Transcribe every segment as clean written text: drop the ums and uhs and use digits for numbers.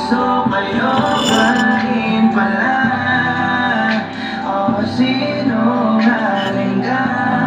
puso, kayo pa rin pala. O sinungaling ka,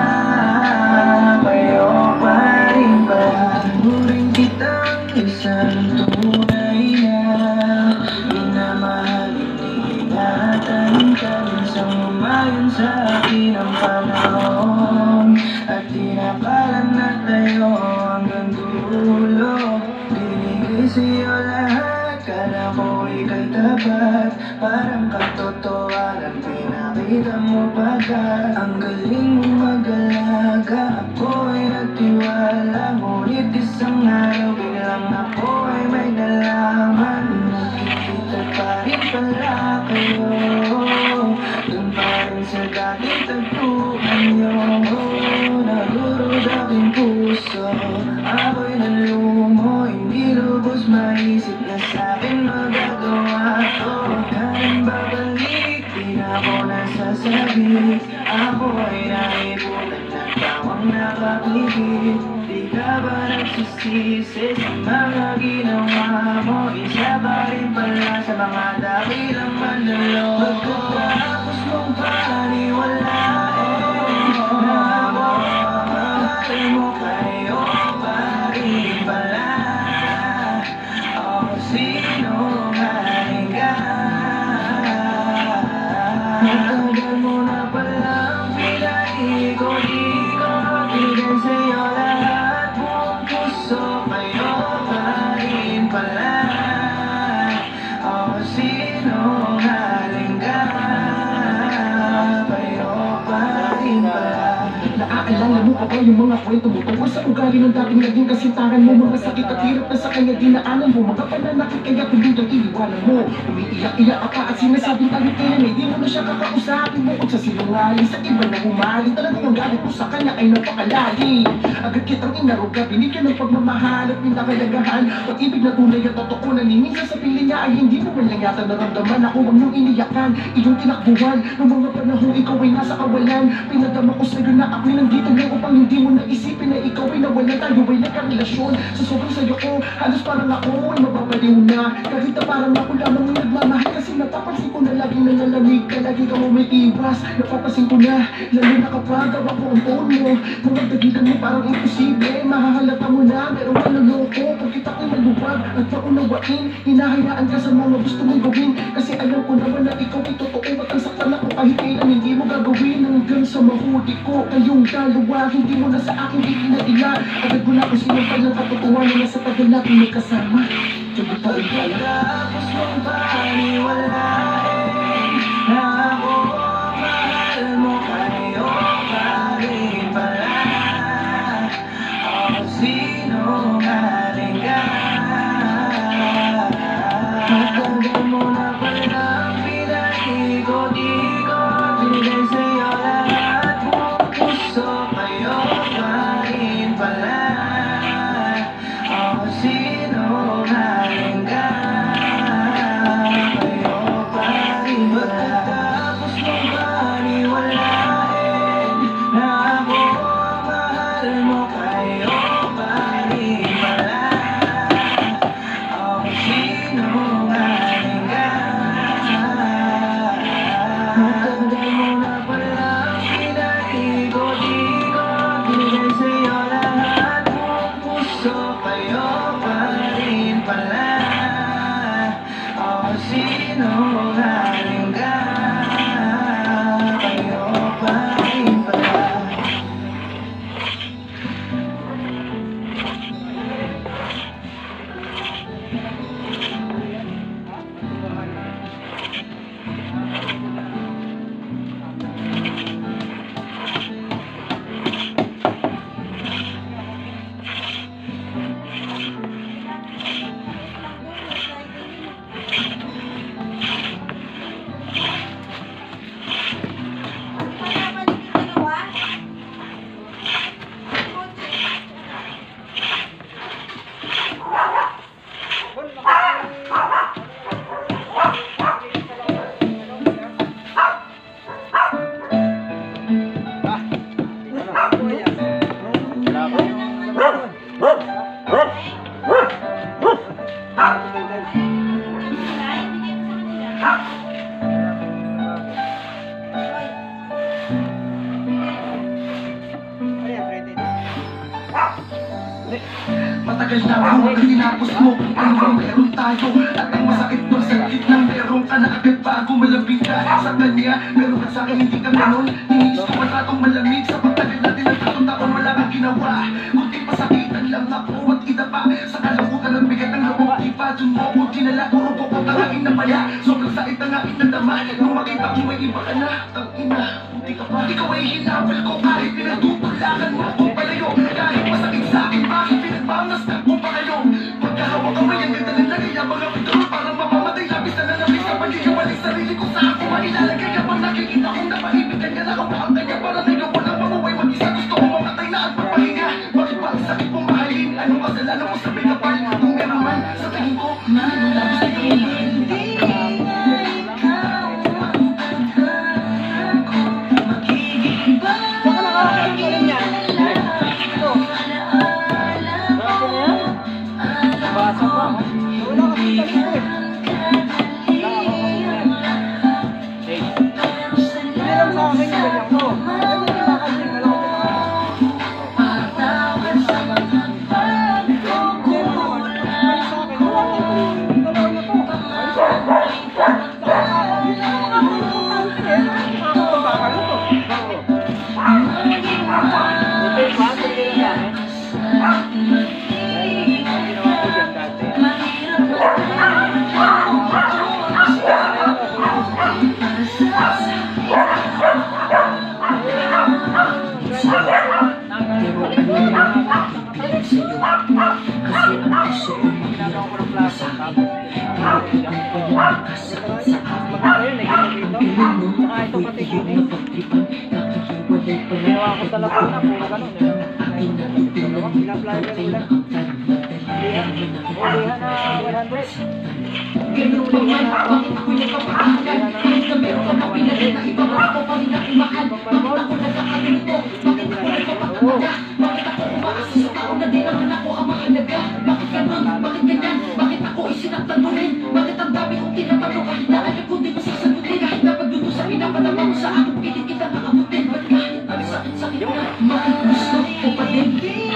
kayo pa rin pala. Turing kitang isang tunay na minamahal, hindi ingatan ka. Minsang umayon sa akin ang panahon at tinakalan na tayo hanggang dulo. Binigay sa'yo lahat, kala ko ika'y tapat. Parang katotohanan, pinakita mo pagkat ang galing mong mag-alaga. Ako'y nagtiwala, ngunit isang araw biglang ako ay may nalaman. Nakikita pa rin pala kayo, dun pa rin sa dating tagpuan nyo. Nagurod aking puso, ako'y nalumo. Hindi lubos maisip na sa'kin magagawa to. Kailan babalik, di na ako nasasabi. Ako ay naibutan ng tawang nakapigil. Di ka ba nagsisisi sa mga ginawa mo? Isa pa rin pala sa mga dakilang manloloko. Pagkatapos mong paniwalain na ako mahal mo, kayo pa rin pala. O sinungaling ka, matagal mo na palang pinaikot-ikot. Bigay sa'yo lahat, buong puso, kayo pa rin pala. O sinungaling ka, kayo pa rin pala. Naaalala mo pa ba yung mga kwento mo tungkol sa ugali ng dating naging kasintahan mo? Mga sakit at hirap na sa kanya dinaanan mo, mga pananakit kaya tuludang iniwanan mo. Umiiyak-iyak ka pa at sinasabing talit kaya hindi mo na siya kakausapin mo. Kung sa sinungaling sa iba na humali, talagang ang galit mo sa kanya ay napakalalim. Agad kitang inaruga, binigyan ng pagmamahal at pinakalagahan. Pag-ibig na tunay at totoo na minsan sa piling niya ay hindi mo man lang yata naramdaman. Ako ang iyong iniyakan, iyong tinakbuhan. Noong mga panahon ikaw ay nasa kawalan, pinadama ko sa'yo na ako'y nandito lang upang hindi mo naisipin na ikaw ay nawalan. Tayo ay nagkarelasyon, sa sobrang sayo ko, halos parang ako ay mababaliw na. Kahit na parang ako lamang ang nagmamahal, kasi napapansin ko na laging nalalamig ka, lagi ka umiiwas. Napapansin ko na, lalo na kapag gawa ko ang phone mo. Mga dagitan mo parang imposible, mahahalata mo na merong maluloko. Pag kita ko'y maluwag at paunawain, hinahayaan ka sa mga gusto mong gawin. Kasi alam ko naman na ikaw ay totoo at ang saktan ako kahit kailan hindi mo gagawin. Hanggang sa mahuli ko kayong dalawa, hindi mo na sa akin ikinaila. Agad ko na kung sinampal ng katotohanan na sa tagal natin magkasama. Sabi pa rin pala. Pagkatapos mong paniwalain na ako mahal mo, kayo pa rin pala. O sinungaling ka, matagal mo na palang pinaikot-ikot. Bigay sa'yo lahat, buong puso, kayo pa rin pala. O sinungaling ka, kayo pa rin pala. Pagkatapos mong paniwalain na ako mahal mo, kayo pa rin pala. O sinungaling ka, matagal mo na palang pinaikot-ikot. Bigay sa'yo lahat, buong puso, kayo pa rin pala. O sinungaling ka, kayo pa rin pala. matagal na ako ang tinapos mo. Ano bang meron tayo? At ang masakit doon sa gitnang meron ka na agad bago malambing ka sa kanya. Pero ba't sa'kin hindi ka ganon? Iniis ko matratong malamig sa pagtagal natin ng tatong taon wala kang ginawa. Kunting pasakitan lang ako at idapa sa kalakutan ng bigat ng loob. Ipa dun mo ko dinala, puro ko kong tangain na pala. Sobrang sakit ang aking nadama nung makita ko may iba ka na. Tangina, hindi ka pa. Ikaw ay hinabol ko kahit pinagtutulakan mo ako palayo. Kahit masakit sa akin, bakit pinagbangas ka ko pa kayo? Magkahawak kamay ang ganda na kaya mga pagkaroon parang mamamatay. Labis na nalabis sa pagkikabalik sarili ko sa ako. Mailalagay ka pang nakikita kong napahibigan ka na kamahang kanya. Para ngayon ko lang mamuhay mag-isa. Gusto ko mamatay na at magpahinga. Bakit ba ang sakit mong mahalin? Anong kasalanan mo sa pinapal? Kung meron man sa tingin ko, anong labis na kamahal? Ginawa ko talaga na puro ganun eh. Pina-apply ko lang. Ulihan na 100. Ganun pa man, bakit ako nagpapakilan? Kahit na meron ka mapinalit na iba, bakit ako pa rin ako mahal? Bakit ako nagkakaganito? Bakit ako nagpapakamaga? Bakit ako umaasa sa tao na di naman ako ang mahalaga? Bakit ganun? Bakit ganyan? Bakit ako isinaktan mo rin? Bakit ang dami kong tinatanong kahit na alam ko di masasagutin? Kahit na pagduto sa pinapadama mo sa akin, pilit kita nakabutin. Ba't kahit ang sakit-sakit na, bakit gusto ko pa din?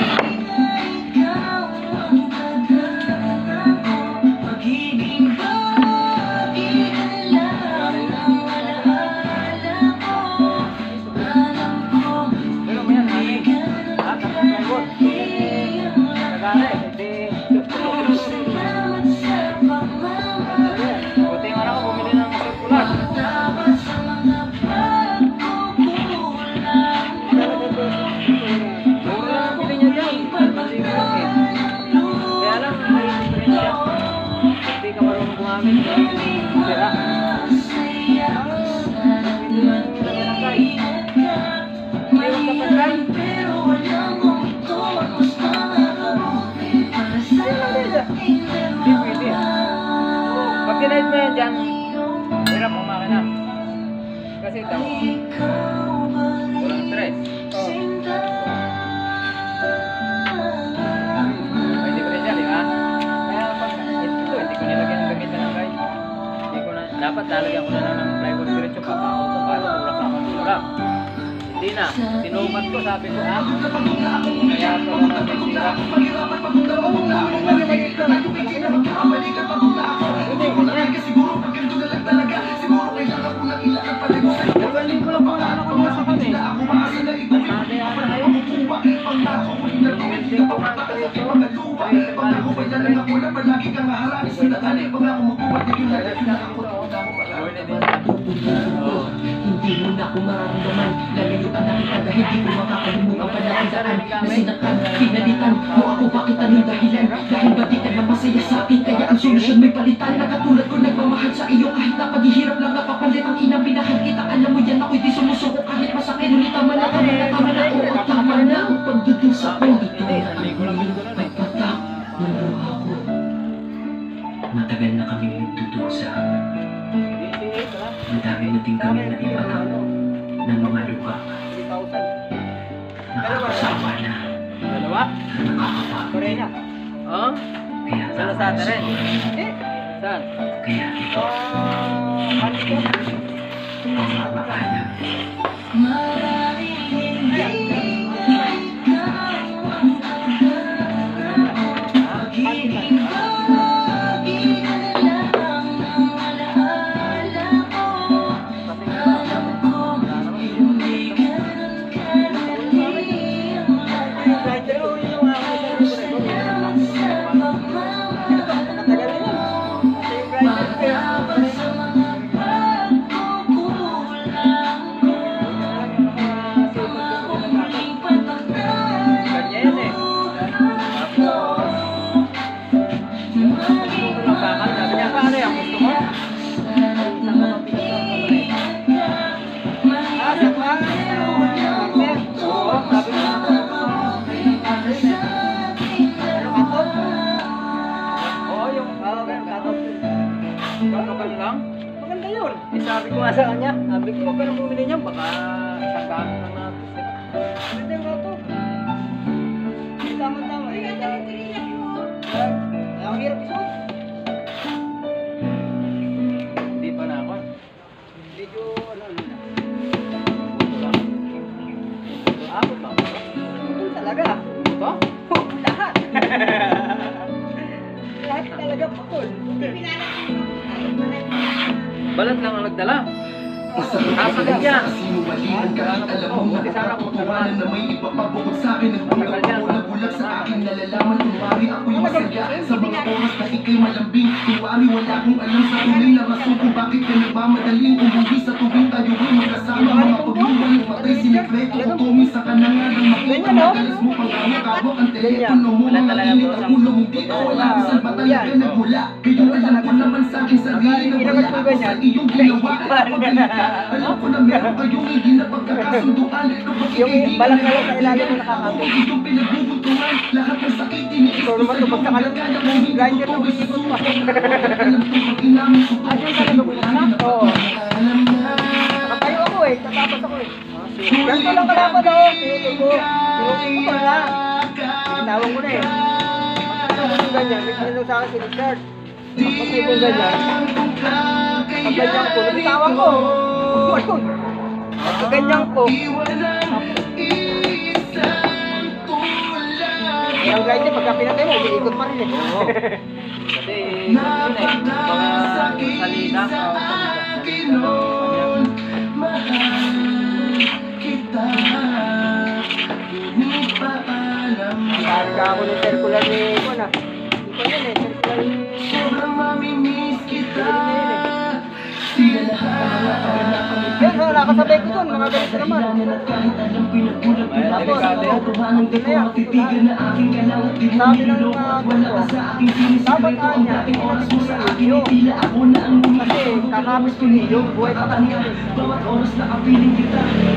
Pag kinahit mo yan dyan, hirap mo makina. Kasi ito, walang stress. May differential, di ba? Kaya pag ito, hindi ko nilagyan ng gamitan ng guide. Hindi ko na, dapat lalagyan ko na lang ng plywood diretso pa ako kung paano tulak ako tulak. Hindi na, sinumat ko, sabi ko, kaya ito lang ang nagsira. Hindi mo na ako mararamdaman. Lalayuan na kita dahil di ko makakalimutan pa na ang daan. Nasinakan, pinalitan mo ako, bakit anong dahilan? Dahil ba di ka na masaya sa akin? Kaya ang solusyon may palitan. Nakatulad ko nagmamahal sa iyo kahit na paghihirap lang napapalit ang inang pinahal kita. Alam mo yan ako'y di sumusuko kahit masakit. Ngunit tama na kami na tama na oo. Tama na ang pagdating sa pandito. Pagpatak ng luha ko. Matagal na kaming nagtutusa. Madami na din kami na ibagang ng mga lupa. Nakakasawa na. Dalawa? Nakakapagod. Korea. Oh? Kaya Sa Lazada rin? Saan? Kaya ito. Hindi namin pamamaalam. Bakal lang? Maganda yun. Eh, sabi ko nga sa kanya, sabi ko, huwag ka nang bumili niyan, baka isang gamit lang natin. Maganda yung auto. Tama-tama. Ang hirap isuot. Hindi pa na ako. Medyo, ano na. Ako ba? Ito talaga. Ito? Lahat. Lahat talaga pakul. Balat lang ang nagdala. Masakit yan. Sinumalihan kahit alam mo na katotohanan na may iba pa bukod sa akin. Nagpunta ako na bulag sa akin. Nalalaman kumari ako'y masaya sa mga oras na ikay malambing. Kumari wala akong alam sa tunay na rason kung bakit ka nagmamadaling umuwi sa tubig tayo ay magkasama. Mga pagluwalang matay sinikreto o tumisa ka na nga ng makita. Madalas mo pang hawak-hawak ang telepono mo. Mga init ang ulo mong dito. Wala kung saan ba talaga nagmula. Kayong alam ko naman sa akin sarili na wala ako sa iyong ginawa. Alam ko na meron kayong hindi na pagkakasunduan. Yung balat na lang sa ilalim mo nakakapit. Itong pinagbubuntungan, lahat ng sakit tiniis ko sa'yo. Magkaya mo hindi ko isusunod. Alam ko pag inamin ko po sa'yo. Oo. Nakatayo ako eh, tatapos ako eh. Ganito lang kalaban ako. Tinutol ko. Tinutol ko na. Tinawag ko na eh. Pagkatapos ko ganyan, may tinanong sa akin si Richard. Pagkatapos ko ganyan, pag ganyan ko, nabitawang ko. Pag ganyan ko, yung guide niya, pagka pinatay mo, umiikot pa rin eh. Kasi, yun eh, mga salina. Karga ako ng circular ni Juan ah. Hindi pa yun eh, circular ni... Sobrang mamimiss kita. Yan, nakasabay ko dun, mga ganito naman. Kahit alam pinagbulag ko Tapos, katotohanan di ko matitigan na aking kalangat. Di mo niloloko at wala ka sa aking sinisikreto. Ang dating oras mo sa akin ay tila ako na ang Kasi kakapit ko niyo, buhay pa kanya. bawat oras na kapiling kita.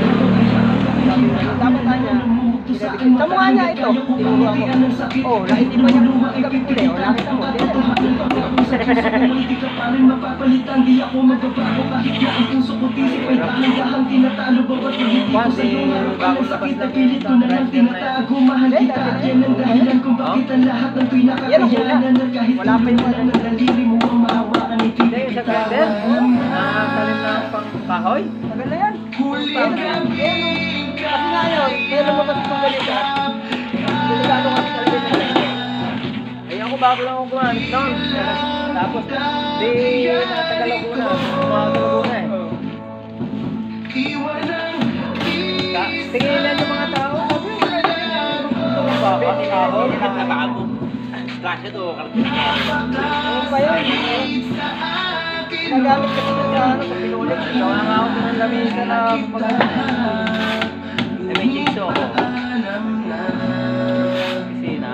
Dapat kanya, sa mukha niya ito, tinuruan ko. Oh, nakita mo niya, ikapuli, o nakita mo, Hindi ka pa rin mapapalitan. Di ako magbabago kahit na ang puso ko tisip ay dahan-dahang tinatalo. Bawat pag-ibig ko sa'yo meron ka ng sakit na pilit ko na lang tinatago. Mahal kita at yan ang dahilan kung bakit ang lahat ng pinakakayanan. At kahit wala pa yung ng daliri mo ang mahawakan ay Hindi, sa grinder, nakasalim na pang kahoy. Tagal na yan. huling gabi. Kasi nga yun, kaya lumabas itong ganito. Delikado kasi talaga siya. Ay ako bago lang ako gumamit noon. Tapos, di natagal ako na. Tumagal ako na eh. Tinginan yung mga tao. Sabi, kahoy, nakakabago. Klasya to, ano ba yun? Nagamit kasi sa ano, sa pinulit. Gawa nga ako ng lamisa na may jigsaw ako. Pisina.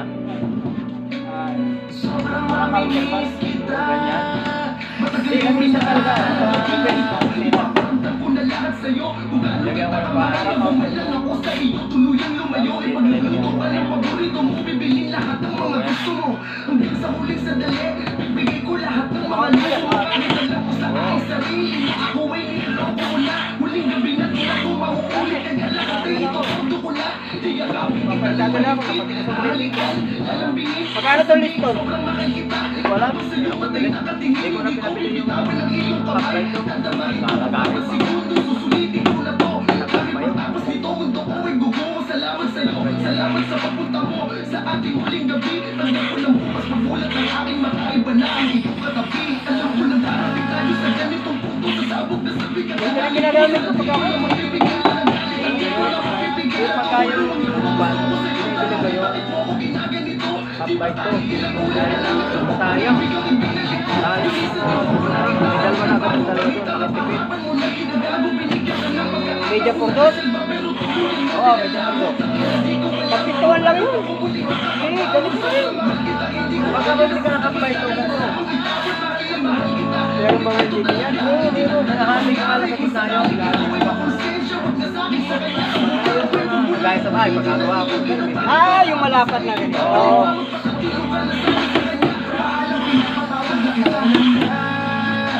Mga counterpass. Ganyan. Hindi, lamisa talaga. Pisina. Lagyan ko ng para Ako sa iyo, tuluyang lumayo. Ipagluto pa ng paborito mo. Bibilin lahat ng mga gusto mo. Hanggang sa huling sandali, bibigay ko lahat ng mga luto. Alam ko sa aking sarili na ako ay niloloko ko na. Huling gabi na tinago, mahuhuli. Kaya lahat ay ito, punto ko na. Di agawin kita lang halikan. Alam bingin, magkano to liston? sobrang mahal kita. Wala. Sa'yo patay nakatingin. Hindi ko na pinabili yung Bitawan ang iyong kamay. Dadamahin ko Kakagalit bawat segundo. Susulitin ko na to. Kahit matapos nito, mundo ko ay guguho. Salamat sa'yo. Salamat sa papunta mo sa ating huling gabi. Tanggap ko ng bukas magulat ng aking makaiba na ang iyong katabi. Alam ko lang darating tayo sa ganitong punto. Sa sabog na sabi ka na Yung ginagamit ko pag ako. magbibigay ka ng galing. Hindi ko na mapipigil. Yung pagkain yung uban, binibili ko yun. Bakit mo ako ginaganito? Pambay ko. Dahil sayang. Sayang. Dalawa na ako ng dalawa doon. Media photos? Oo, media photos. Pagpintuan lang yun. Eh, ganito rin. Magkabili ka ng kambay ito. Pero mga hindi ko yan. Oo, meron. Nakahaming ka lang sa gitna yun. Gaya sa bahay, magkagawa ko. Ah, yung malapat na ganito. Oo.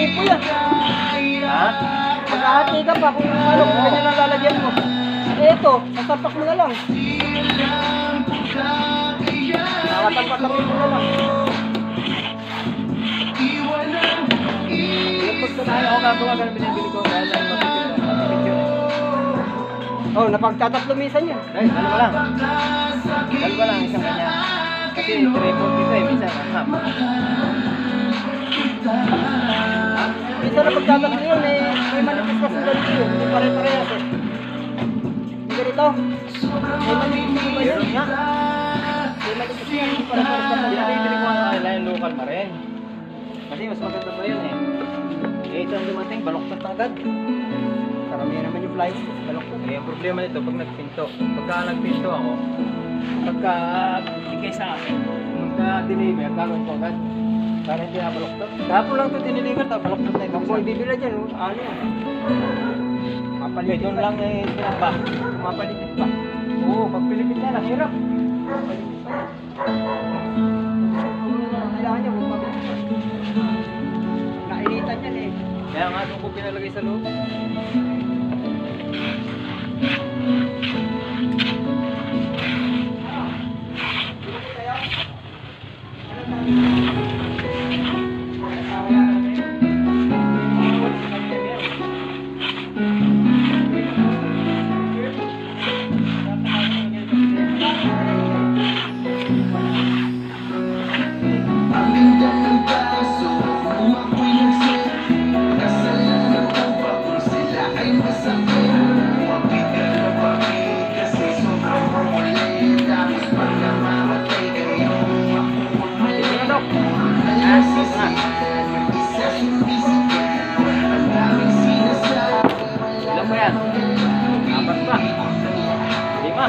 po yan. Ha? Magkahati ka pa kung ano, kung ganyan ang lalagyan mo. Eh ito, sasapak mo na lang. Nakatapak-tapin mo na lang. Dahil ako gagawa ka ng binibili ko dahil lang matipid yun. Oh, napagtatatlo minsan yan. Guys, dalawa lang. Dalawa lang isang kanya. Kasi triple dito eh, minsan half. Minsan napagtatatlo yun eh, may manipis kasi ganito yun. Hindi pare-parehas eh. Hindi ganito. May manipis ba yun? Meron nga. May manipis yan, hindi pare-parehas pa Yung lang. binibili ko ang kanila yung local pa rin. Kasi mas maganda pa yun eh. Eh, ito ang dumating, baloktot agad. Karamihan naman yung flyers, baloktot. Eh, ang problema nito, pag nagpinto. Pagka nagpinto ako, pagka bigay sa akin, magka-deliver, gagawin ko agad. Para hindi na baloktot. Kahapon lang ito diniliver, tapos baloktot na ito. Kung may bibila dyan, ano? Eh, Mapalitin doon pa. lang eh, pinamba. Mapalitin pa. Oo, pag Pilipin na, hirap. Mapalitin pa. Kailangan niya kung mapalitin pa. Nainitan yan eh. Kaya nga, doon ko pinalagay sa loob. Ang linda ng kaso, kung ako'y nagset, kasalanan ko ba kung sila ay masakit? Wapit ka na bakit? Kasi sobrang mamulit. Tapos pag namamatay kayo, ako ang mali. Alam sisiyan, mag-isa sumisigaw. Ang daming sinasabi, Ilan ba yan? Apat pa. Lima.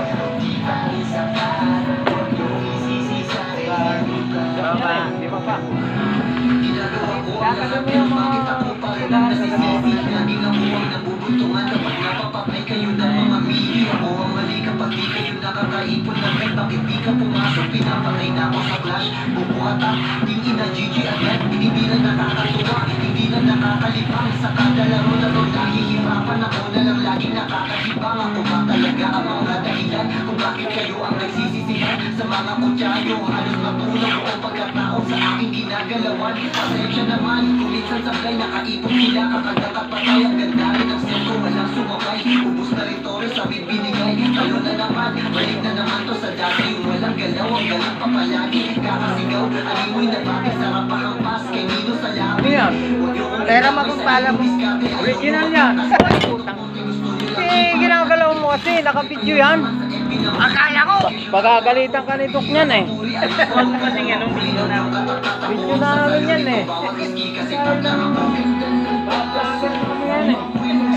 Tama, lima pa. Ginagawa ko ang lahat pero bakit ako pa rin ang nasisisi? Laging ako ang nabubuntungan kapag napapatay kayo ng mga mili. Ako ang mali kapag di kayo nakakaipon ng rent. Bakit di ka pumasok? Pinapatay na ako sa flash. Bubuhatak, ting ina Gigi agad. Hindi na nakakatuwa, hindi na nakakalibang. Sa kada laro-laro nahihirapan ako na lang laging nakakahibang. Ako ba talaga ang mga dahilan kung bakit kayo ang nagsisisihan? Sa mga kutsayo, halos matulog ko ang pagkatao sa aking ginagalawan. Pasensya naman, kung minsan sablay nakaipon sila. Kapag nakapatay ang ganda rin ang set ko, walang sumabay. Ubus na rin tore sa bibinigay. Talo na naman, balik na naman to sa dati. Yung walang galaw, ang galang pa palagi. Kakasigaw, alimoy na bakit sarap pa ang pas. Kay Nino sa labi. Ano yan? Pera magpapala mo. Original yan. Eh, ginagalaw mo kasi, naka-video yan. Akala ko! Pagagalitan ka ni Dok niyan eh. Huwag mo kasing ano, video na. Video namin yan eh. Yan eh.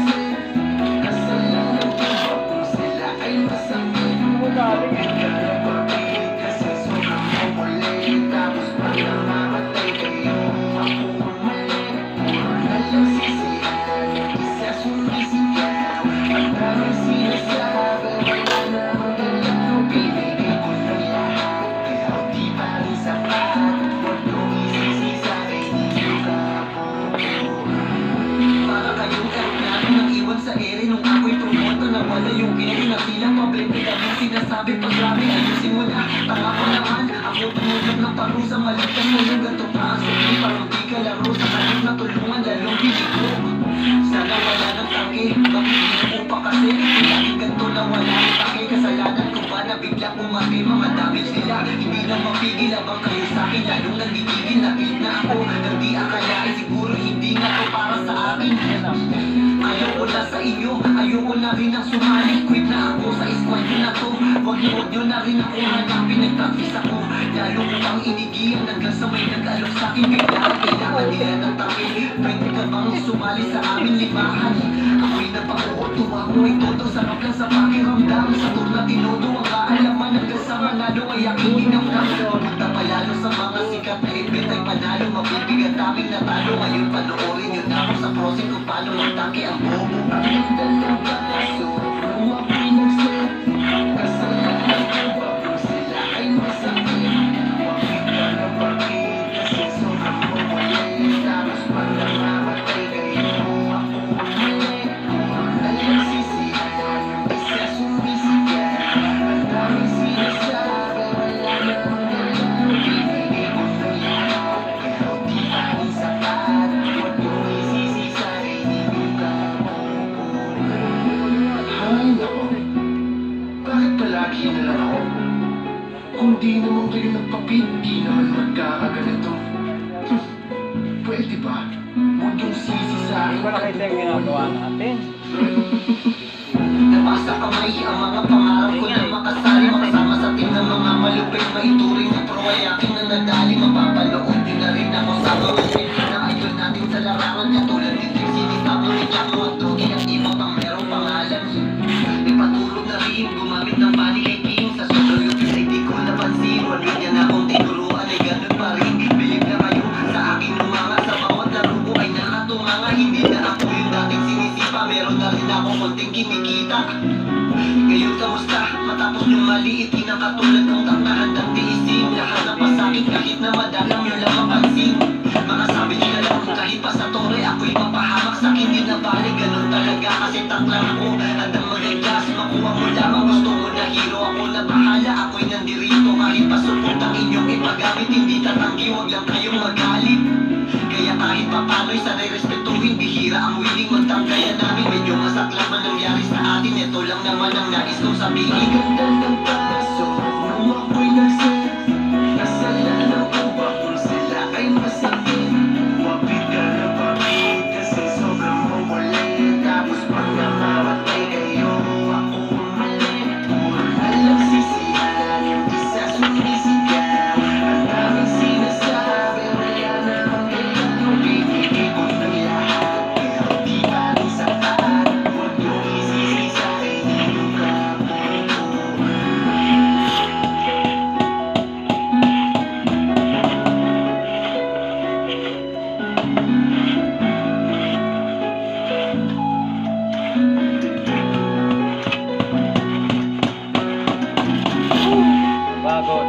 Para kayong eroplano nang iwan sa ere nung ako'y tumoto na wala yung kere na silang pabebe kami sinasabi pag grabe ayusin mo na tanga ko naman ako tumutok ng parusa malitan mo yung ganito pa ang sabi parang di ka laro sa kanip na tulungan lalong biliko sana wala ng taki bakit ginuupa kasi laging ganito na wala ng taki kasalanan ko ba na bigla kumaki mga damage nila hindi na mapigil abang kayo sa akin lalong nagigigil nakit na ako nang di akalain siguro hindi nga to para sa akin ayoko na sa inyo ayoko na rin ang sumali quit na ako sa squad nyo na to wag nyo na rin ako hanapin nag-practice ako lalo ko pang inigiyang hanggang sa may nag-alok sa akin bigla kailangan nila ng taki pwede ka bang sumali sa aming limahan ako'y napakuot tuwa ko ay todo sarap lang sa pakiramdam sa tour na tinodo ang kaalaman hanggang sa manalo ay aking ginamdam pumunta palalo sa mga sikat na event ay panalo mabibigat aming natalo ngayon panoorin nyo na ako sa crossing kung paano magtake ang bobo ang dalawa kaso kung ako'y nagset kasalanan ko ba kung sila ay masakit bakit ka na bakit kasi sobrang mawali tapos pag namamatay ko nakita yung ginagawa natin. Nabasa kamay ang mga pangarap ko na makasali, makasama sa team ng mga malupit, maituring na pro ay aking nanadali. Mapapanood din na rin ako sa mga film na idol natin sa larangan, katulad ni Trixie, ni Tamo, ni Chamo at Dogi at iba pang merong pangalan. Ipatulog na rin gumamit ng panic ay king sa solo yung ay di ko napansin. Wala niya na akong tinuruan ay ganun pa rin. Believe na kayo sa aking umanga, sa bawat laro ko ay nakatumanga. Hindi na ako yung dating sinisipa, meron na rin ako konting kinikita. Ngayon kamusta? Matapos yung maliit, kinakatulad ng taktahan ng tiisin. Lahat na pasakit kahit na madalang nyo lang mapansin. Makasabi nyo na lang kahit pa sa tore ako'y mapahamak sa akin din na balik. Ganun talaga kasi taklang ako. Handang mag-adjust, makuha mo lamang gusto mo na hero. Ako na bahala, ako'y nandirito. Kahit pa support ang inyong ipagamit, hindi tatanggi, huwag lang kayong magalit. Kaya kahit papano'y sanay respetuhin, bihira ang willing magtanggayan namin. Medyo masaklang man nangyari sa atin, ito lang naman ang nais kong sabihin. Ganda ng paso, nung ako'y nagset, kasalanan ko ba kung sila ay masakit? Wapit ka na pamit kasi sobrang mawalit. Tapos pag namamatay kayo, ako umalit. Alam sisihan, yung isa sumisigaw. Ang daming sinasabi, wala namang kailangan. Bibigay ko ng lahat, pero di pa rin sapat. Huwag niyong isisi sa akin yung kapon ko. Bagot.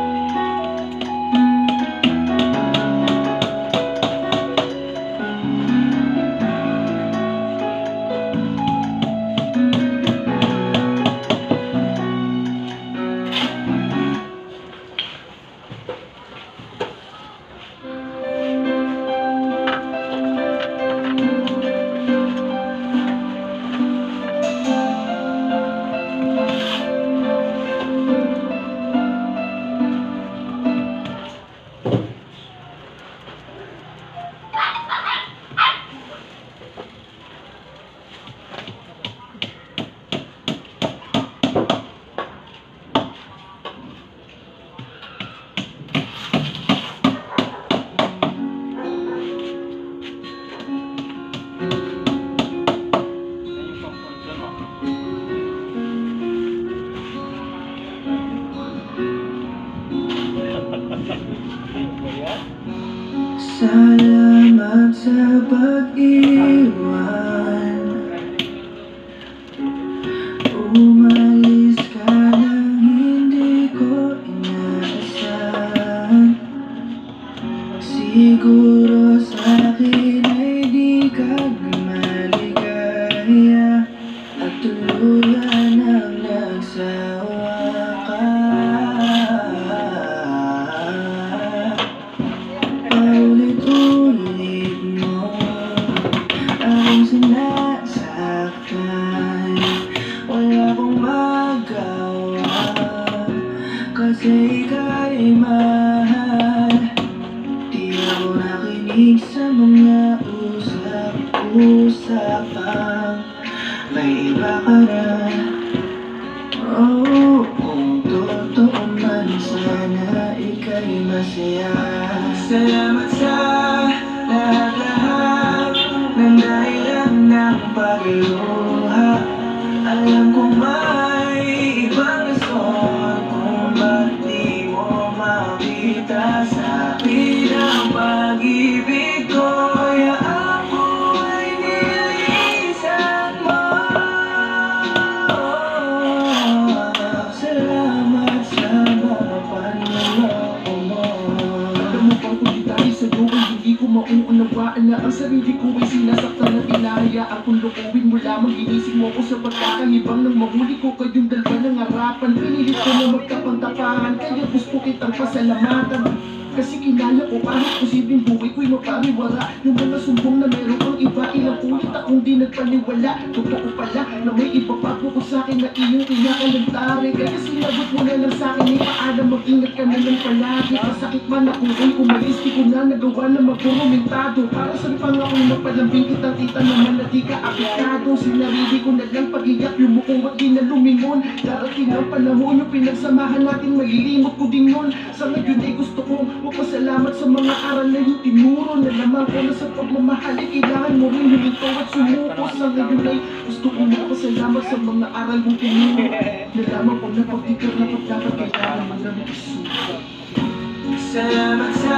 Yan yung pang-function mo. Salamat sa pag-iwan. Umalis ka nang hindi ko inaasahan. Siguro sa'kin ay di ka maligaya at tuluyan ang nagsawa ka. Paulit-ulit mo ang sinasaktan. Wala akong magawa kasi ika'y mahal. Di ako nakinig sa mga usap-usapang may iba ka na. Oh, kung totoo man sana ika'y masaya. Salamat sa lahat-lahat ng dahilan ng pagluha. Alam kong may ibang rason kung ba't di mo makita sa akin ang pag-ibig ko. Kaya ako ay nilisan mo. Salamat sa mga panloloko mo. Alam mo bang kung di tayo sa luway, hindi ko mauunawaan na ang sarili ko ay sinasaktan at hinahayaan kung lukuhin mo lamang. Ginising mo ko sa pagkakahibang nang mahuli ko kayong dalawa ng harapan. Pinilit ko na magkapangtapahan, kaya gusto kitang pasalamatan. Kasi alala ko kahit posibleng buhay ko'y mapariwara. Yung mga sumbong na meron kang iba, ilang ulit akong di nagpaniwala. Totoo pala na may iba pa po sa'kin na iyong kinakalantari. Kaya sinagot mo na lang sa'kin ay paalam, mag-ingat ka na lang palagi. Masakit man ako ay umalis, di ko na nagawa na magkurumentado. Para saan pang ako napalambing kitang kita naman na di ka apektado. Sinarili ko na lang pag-iyak, yumuko at di na lumingon. Darating ang panahon yung pinagsamahan natin, malilimot ko din nun. Sa ngayon ay gusto kong magpasalamat sa mga aral na yung tinuro. Nalaman ko na sa pagmamahal ay kailangan mo rin huminto at sumuko. Sa ngayon ay gusto kong magpasalamat sa mga aral mong tinuro. Nalaman ko na pag di ka dapat kailangan mo na magsuko. Salamat sa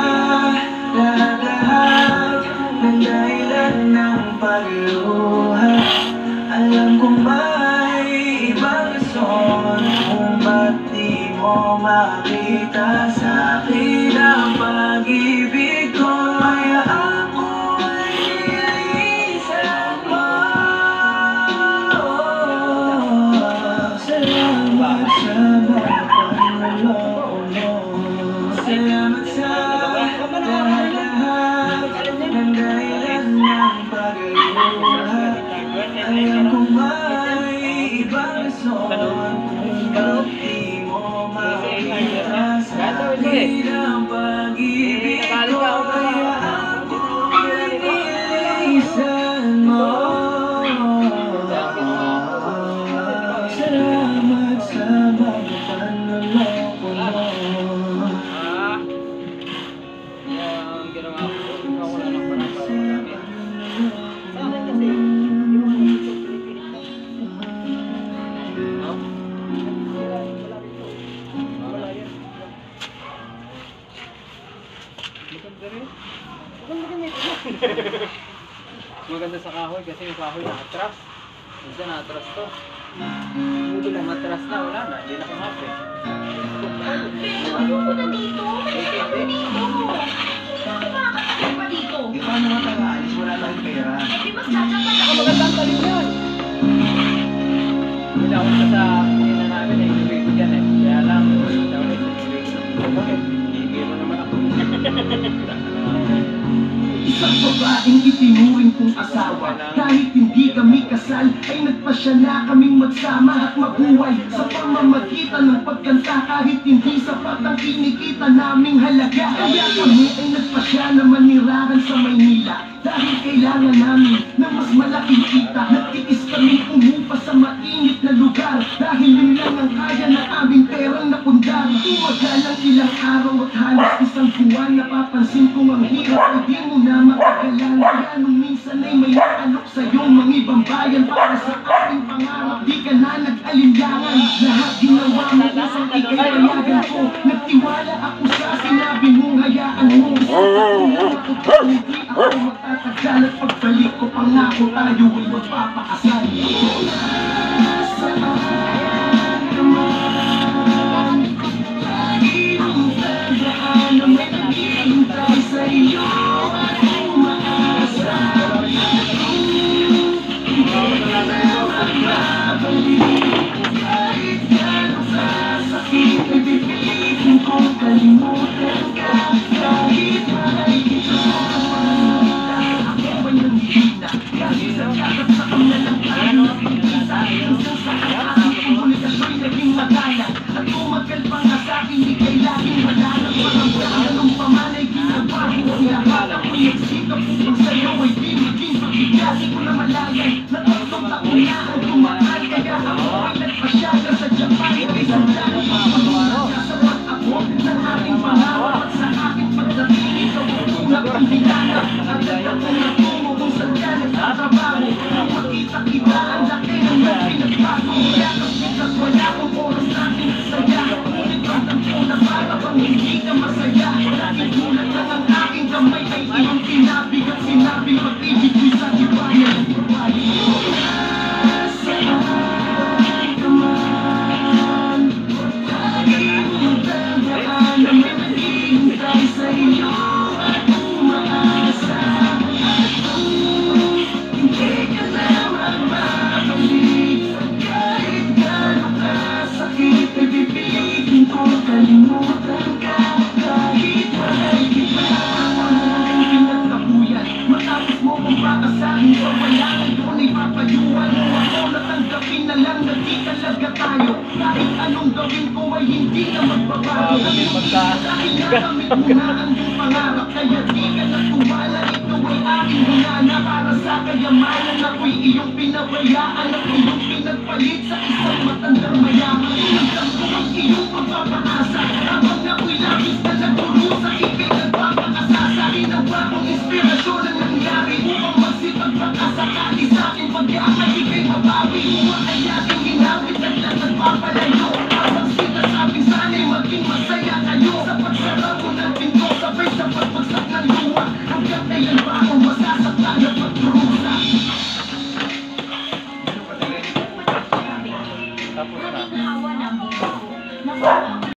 lahat ng dahilan ng pagluha. Alam kong may ibang rason kung ba't di mo makita sa akin ang pag-ibig ko. Kaya ako ay nilisan mo. Salamat sa mga pangaloko mo. Salamat sa lahat ng dahilan ng pagluha. Alam kong may ibang rason kung ba't di mo makita sa akin ang pag-ibig ko. Kaya ako nilisan mo. Salamat sa mga panloloko mo. Yung ginawa ko, ako na lang pala marami. Sa akin kasi, yung mga ito, No? wala yan. Maganda rin. Maganda rin ito. Maganda sa kahoy kasi yung kahoy na-atras. Minsan na-atras to. Buti lang matras na, wala na, hindi na kumapit. Ayoko na dito. Malis ako dito. Bakit makakatagal pa dito? Di ba naman tayo aalis? Wala tayong pera. Hindi magsasapat ako. Magandang talim yan. Hindi ako na sa ina namin eh, ibig ko dyan eh. Kaya lang, daw na isang ibig ko. Bakit? Ibig mo naman ako. Isang babaeng itinuring kong asawa. Kahit hindi kami kasal, ay nagpasya na kaming magsama at mabuhay. Sa pamamagitan ng pagkanta, kahit hindi sapat ang kinikita naming halaga. Kaya kami ay nagpasya na manirahan sa Maynila. Dahil kailangan namin ng mas malaking kita. Nagtiis kami umupa sa mainit na lugar. Dahil yun lang ang kaya na aming perang napundar. Tumagal ang ilang araw at halos isang buwan. Napapansin kong ang hirap ay di mo na makagalan. Kaya nung minsan ay may naalok sa'yong mga ibang bayan. Para sa ating pangarap di ka na nag-alinlangan. Lahat ginawa mo isang ikaipayagan ko. Nagtiwala ako sa sinabi mong hayaan mo. Sa hindi ako magtatagal at pagbalik ko pangako tayo ay magpapakasal. Saan ka man, lagi mong tandaan na may naghihintay sa iyo at umaasa. Hindi ka na magbabalik kahit gano'ng sasakit ay pipilitin kong kalimutan ka. Kahit malay ito ako ay nanghihina. Kahit sa kagat sa kamnalang tayo na pinagisa. Hanggang sa aking komunikasyo'y naging magalang. At tumagal pa nga sa'kin, ika'y laging madalang. Parang ganun pa man ay ginawa ko ang lahat. Ako'y nagsikap upang sa'yo ay di maging pagbigyan. Di ko na malayan na 3 taon na ang tumagal. Kaya ako ay nagpasyaga sa Japan. Isang dahil kasapat ako ng aking pangarap. At sa aking pagdating ikaw ang unang pangilala. Agad ako natungo kung saan ka nagtatrabaho. Nung makita kita ang laki ng mga pinagbago. Kaya kapitas wala akong oras na aking saya. Ngunit ramdam ko na para bang hindi ka masaya. Laging gulat lang ang aking kamay ay iyong pinabigat. Sinabing pag-ibig ko'y sa tibayan. Saan ka man, lagi mong tandaan na may naghihintay sa iyo at umaasa. talaga tayo. Kahit anong gawin ko ay hindi na magbabago. Dahil nakamit mo na ang iyong pangarap, kaya di ka na tumala. Ito ay aking hunana para sa kayamanan. Ako'y iyong pinabayaan at iyong pinagpalit sa isang matandang mayaman. Inagdam ko ang iyong pagpapaasa habang ako'y labis na nagpurusa. Ika'y nagpapakasasa. Ginawa kong inspirasyon ang nangyari upang magsipag pagkasakali sa aking pag-iakay. Ika'y mabawi, ay aking ginamit at nagpapalayo. Habang sinasabi sana'y maging masaya kayo sa pagsara mo ng pinto, sabay sa pagbagsak ng luwa. Hanggang kailan ba ako masasaktan at magdurusa? Tapos na. Hawa ng buko.